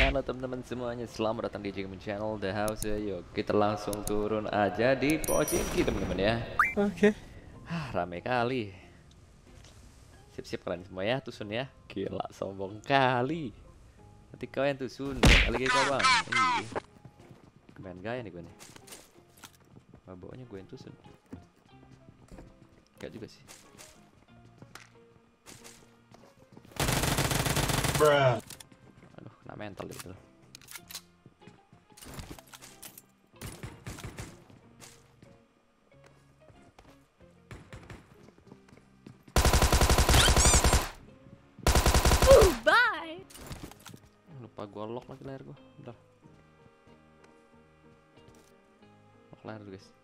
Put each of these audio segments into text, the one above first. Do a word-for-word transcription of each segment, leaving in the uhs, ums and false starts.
Halo teman-teman semuanya, selamat datang di Jigman Channel The House ya. Yuk kita langsung turun aja di Pochinki teman-teman ya. Oke. Okay. Ah, rame kali. Siap-siap kalian semua ya, tusun ya. Gila, sombong kali. Nanti kau yang tusun, kali kau bang. Iya. Main gaya nih gue nih. Maboknya gue yang tusun. Enggak juga sih. Bruh. Aduh, kena mental itu. Bye. Lupa gua lock lagi layar gua. Bentar. Lock layar dulu, guys.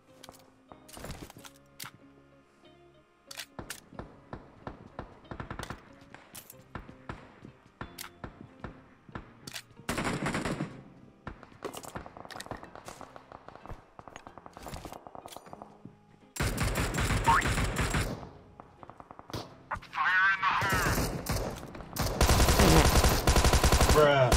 Bruh.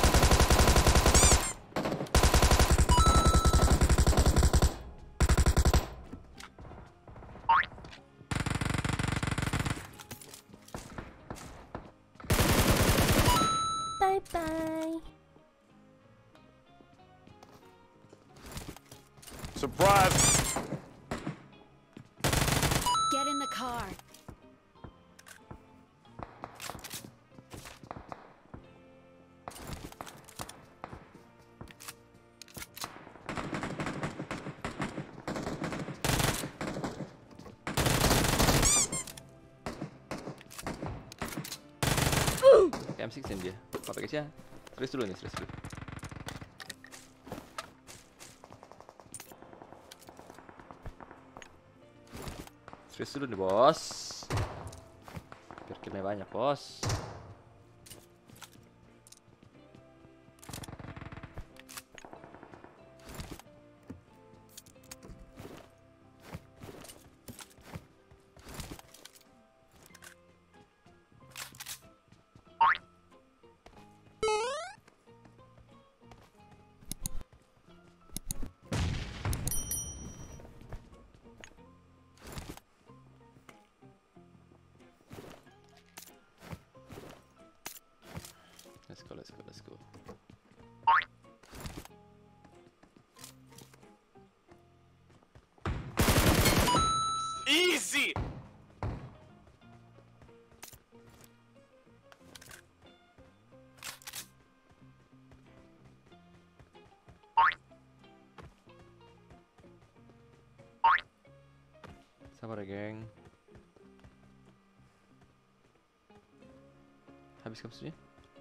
Bye bye. Surprise. Get in the car. Kayak M enam dia. Apa guys ya? Serius dulu nih, serius dulu. Serius dulu nih, bos. Biar killnya banyak, bos. Let's go, let's go, let's go. Easy. Sabar ya, geng. Habis kasusnya?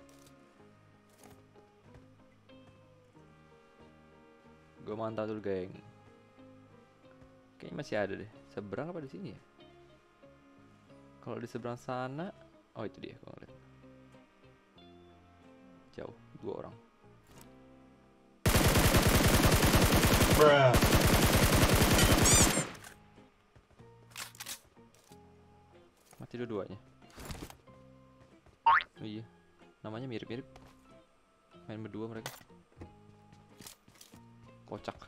Gue mantau dulu, geng. Kayaknya masih ada deh. Seberang apa di sini ya? Kalau di seberang sana, oh itu dia kalau lihat. Jauh, dua orang. Bruh. Mati dua-duanya. Oh iya, namanya mirip-mirip. Main berdua mereka. Kocak.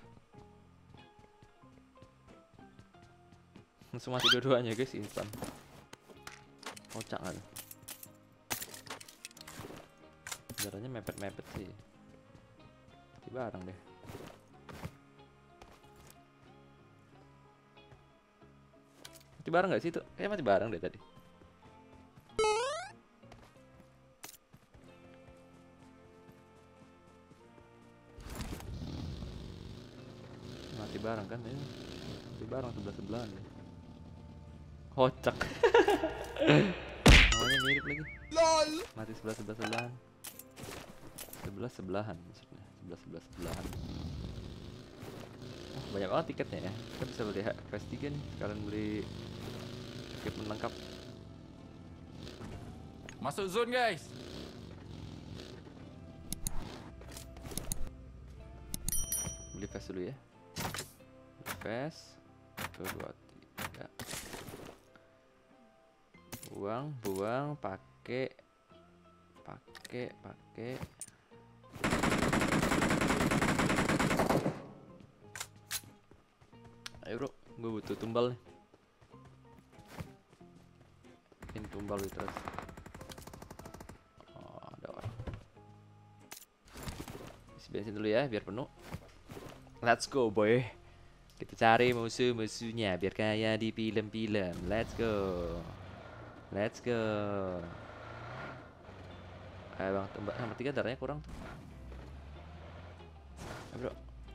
Langsung mati dua-duanya guys, instan. Kocak kan. Caranya mepet-mepet sih. Mati bareng deh. Mati bareng gak sih itu? Kayak mati bareng deh tadi. Mati bareng kan ya? Mati bareng sebelah-sebelahan deh. Kocak. Namanya mirip lagi. Lol. Mati sebelah sebelah sebelahan. Sebelah sebelahan maksudnya. Sebelah sebelah sebelahan. Oh, banyak banget tiketnya ya. Kita bisa beli P S tiga nih. Sekalian beli tiket menangkap. Masuk zone guys. Beli vest dulu ya. Beli vest. Satu, dua, tiga. Buang, buang, pakai, pakai, pakai. Ayo bro, gue butuh tumbal nih. Ini tumbal gitu terus. Oh, ada orang. Isi bensin dulu ya, biar penuh. Let's go boy. Kita cari musuh-musuhnya biar kayak di film-film. Let's go. Let's go. Ayo bang, tembak sama tiga darahnya kurang tuh. Ayo bro.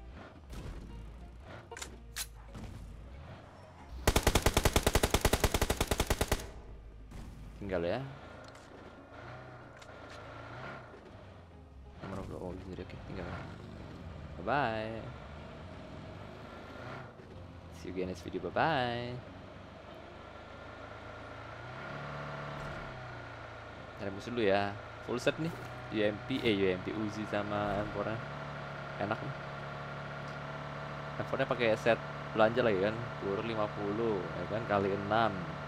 Tinggal ya. Nomor bro, oh jadi oke, tinggal. Bye bye. See you again next video. Bye bye. Cari musuh dulu ya. Full set nih. U M P, eh U M P Uzi sama M four-nya. Enak nih. M four-nya pakai set belanja lagi kan. Peluru lima puluh ya kan kali enam.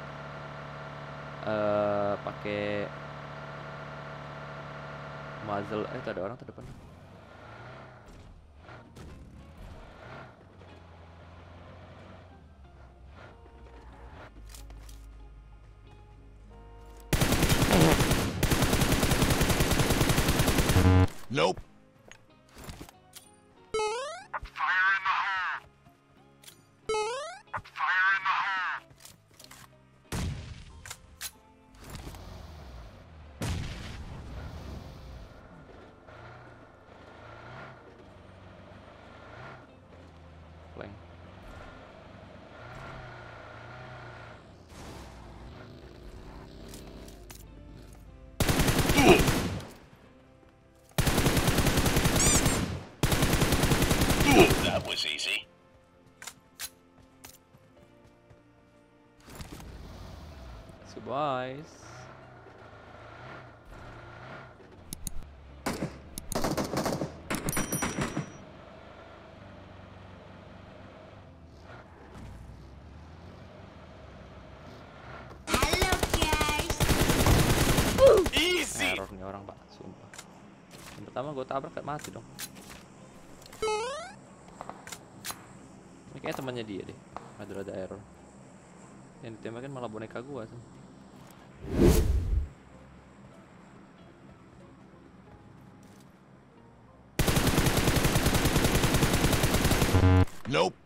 Eh pakai muzzle. Eh itu ada orang tuh depan. Nope. Flank. That was easy. Let's go boys. Hello, guys. Easy. Error nih orang pak, sumpah. Yang pertama gue tabrak kayak mati dong. Ini kayaknya temannya dia deh. Ada ada error. Yang ditembakin malah boneka gua sih. Nope.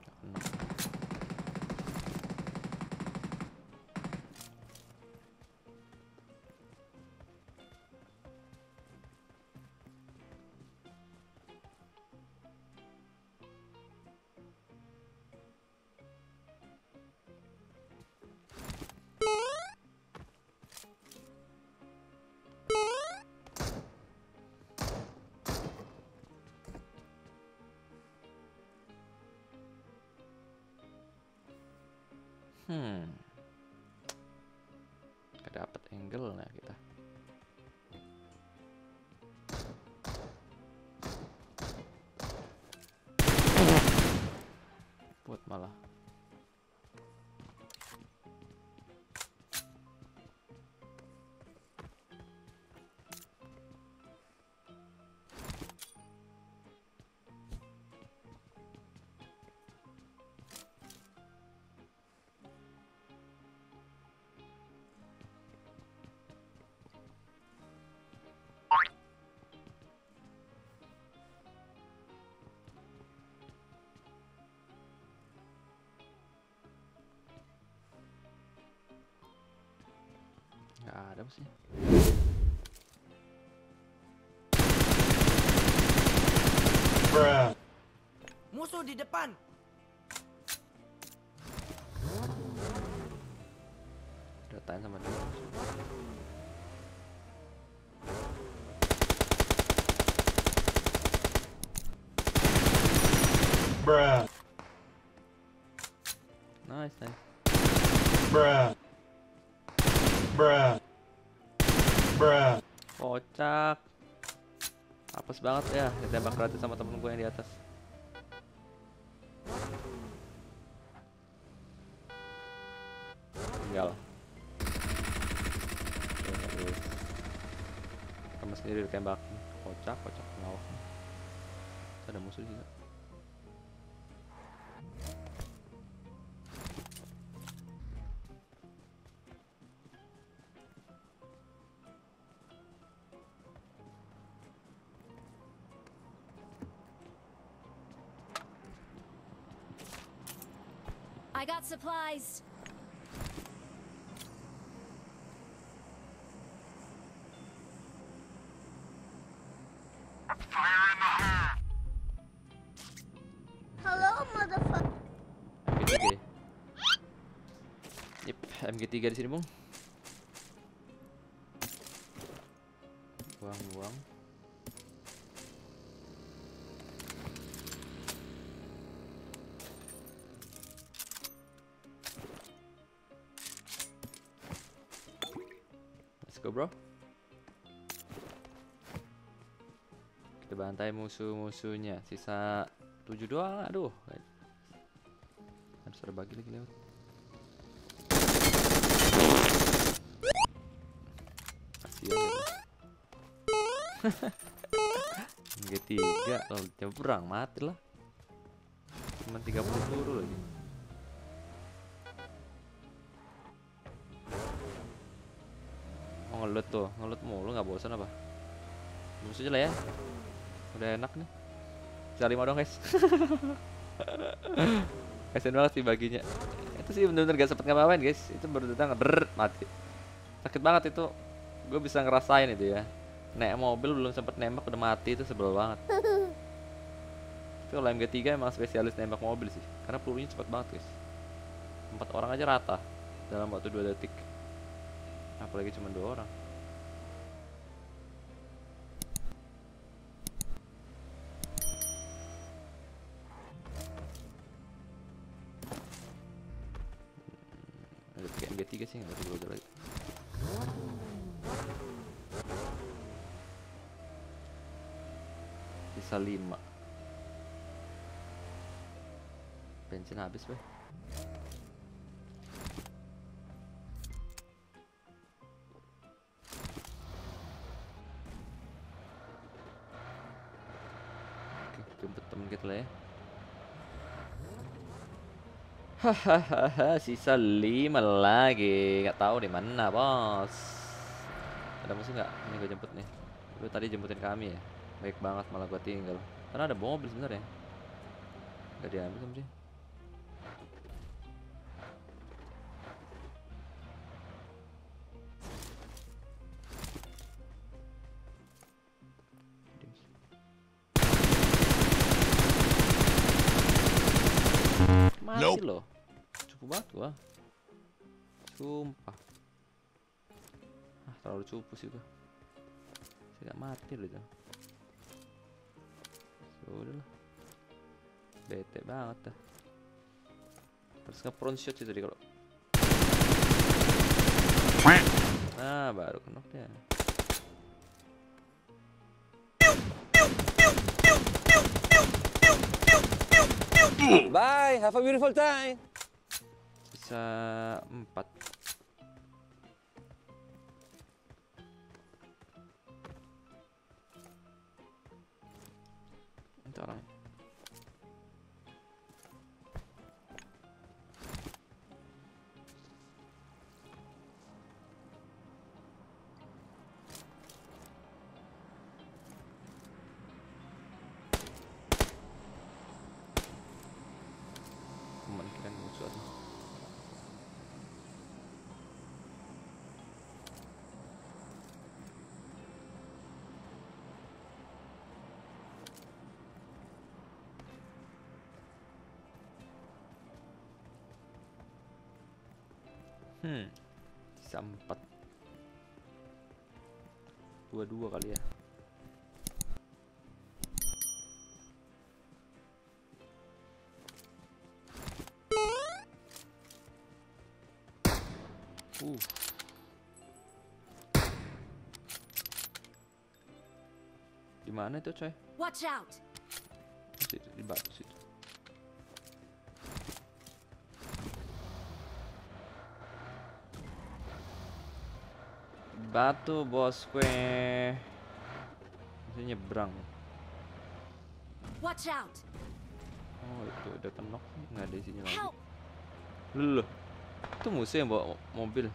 Hmm. Gak dapet angle nah kita. Buat malah. Gak ada sih. Bruh. Musuh di depan. Datain sama dia. Bruh. Nice, nice. Bruh. Bruh. Bruh. Kocak. Apes banget ya ditembak gratis sama temen gue yang di atas. Tinggal. Temen sendiri ditembak. Kocak, kocak ngawak. Ada musuh juga. I got supplies. Hello, motherfucker. M G tiga. Yep, M G tiga di sini, Bung. Buang-buang. Let's go, bro. Kita bantai musuh-musuhnya. Sisa tujuh doang. Aduh. Harus ada bagi lagi lewat. Kasihan ya. M G tiga kalau nyebrang mati lah. Cuma tiga puluh peluru lagi. Oh, ngelut tuh, ngelut mulu nggak bosan apa? Terus aja lah ya. Udah enak nih. Bisa lima dong guys. Kasian banget sih baginya. Itu sih bener-bener gak sempet ngapain guys. Itu baru datang ber mati. Sakit banget itu. Gue bisa ngerasain itu ya. Naik mobil belum sempet nembak udah mati, itu sebel banget. Tapi kalau M G tiga emang spesialis nembak mobil sih. Karena pelurunya cepet banget guys. Empat orang aja rata dalam waktu dua detik. Apalagi cuma dua orang. Ada pakai M G tiga sih, nggak perlu belajar lagi. Sisa lima. Bensin habis, Bay. Oke, jemput temen kita lah ya. Hahaha, sisa lima lagi. Nggak tahu di mana, bos. Ada musuh nggak? Ini gue jemput nih. Lu tadi jemputin kami ya. Baik banget, malah gue tinggal. Karena ada mobil sebenarnya. Gak diambil sama dia. Mati nope. Loh. Cupu banget gua. Sumpah. Ah, terlalu cupu sih gua. Saya gak mati loh itu. Sudah lah. Bete banget dah. Harus nge-front shot sih tadi kalau. Nah, baru knock dia. Bye, have a beautiful time. Bisa empat. Itu orang. Kemungkinan musuh ada. Hmm, sisa empat. Dua-dua kali ya. Uh. Di mana itu, coy? Watch out. Di situ, di batu situ. Batu bos gue. Bisa nyebrang. Watch out. Oh, itu udah kenok, nggak ada isinya lagi. Loh, itu musuh yang bawa mobil.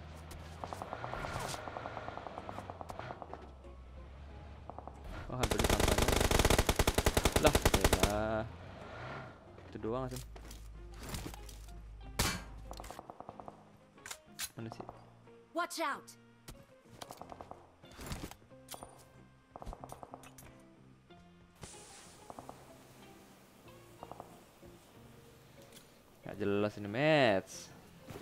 Oh, hampir disampaikan. Lah, ya. Itu doang aja. Mana sih? Watch out! Gak jelas ini match.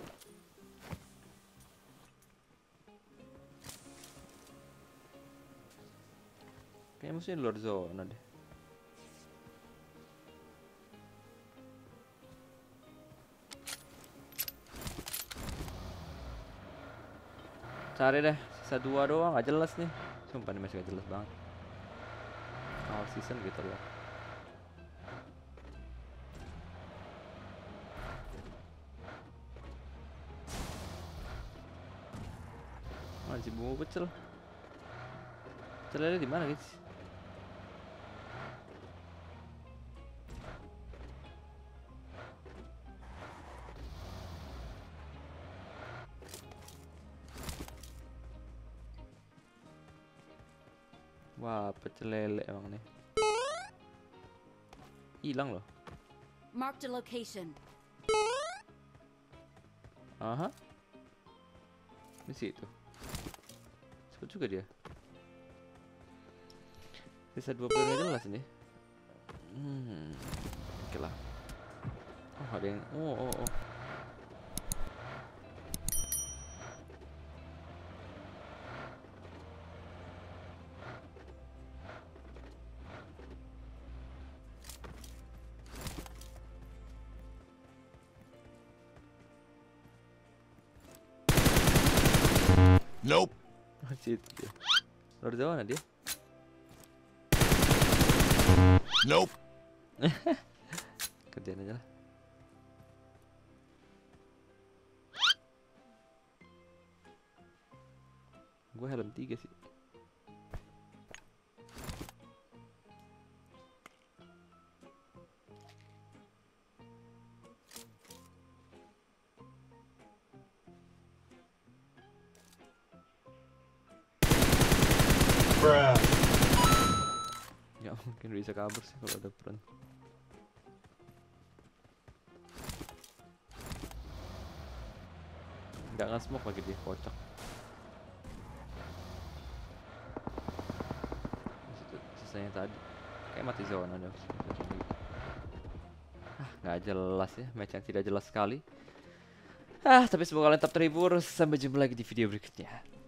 Kayaknya musuhnya di luar zona deh. Cari deh, sisa dua doang, gak jelas nih. Sumpah nih masih gak jelas banget. Awal season gitu loh. Masih bunga pecel. Pecelnya di mana guys? Wah, pecel lele emang nih. Hilang loh. Marked a location. Aha. Di situ. Cepet juga dia. Sisa dua puluh nggak jelas ini. Hmm. Oke lah. Oh, ada yang oh oh oh. Nope. Masih itu dia. Luar zona dia. Nope. Kerjain aja lah. Gue helm tiga sih. Bruh. Ya mungkin bisa kabur sih kalau ada peran. Nggak nge-smoke lagi dia, kocak. Sisanya tadi kayak mati zona dong. Ah, nggak jelas ya, match yang tidak jelas sekali. Ah, tapi semoga kalian tetap terhibur. Sampai jumpa lagi di video berikutnya.